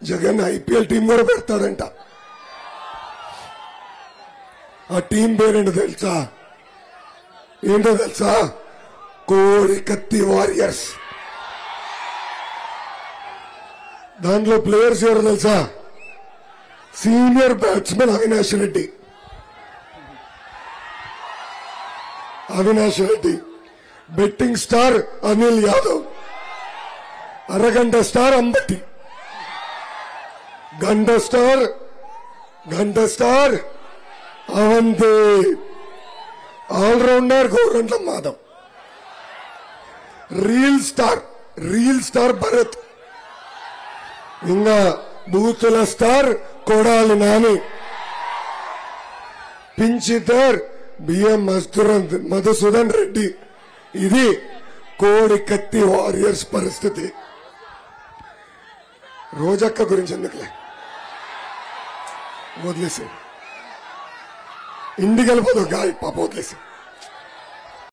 Jagan IPL team కూడా పెడతాడంట. ఆ team పేరేంటో తెలుసా? ఏంటో తెలుసా? కోడి కత్తి వారియర్స్. దాంట్లో ప్లేయర్స్ ఎవరో తెలుసా? Senior batsmen Avinash Reddy, betting star Anil Yadav, అరగంట స్టార్ అంబటి, గంట star Avanti, allrounder Gorantla Madhav, reel star Bharat, ఇంకా బూతుల స్టార్ కొడాలి నాని, పించితర్ బిఎం మధుసూదన్ రెడ్డి. ఇది కోడి కత్తి వారియర్స్ పరిస్థితి. రోజక్క గురించి ఎందుకులే, వదిలేసి ఇంటికి వెళ్ళిపోదు గాయ పాప, వదిలేసి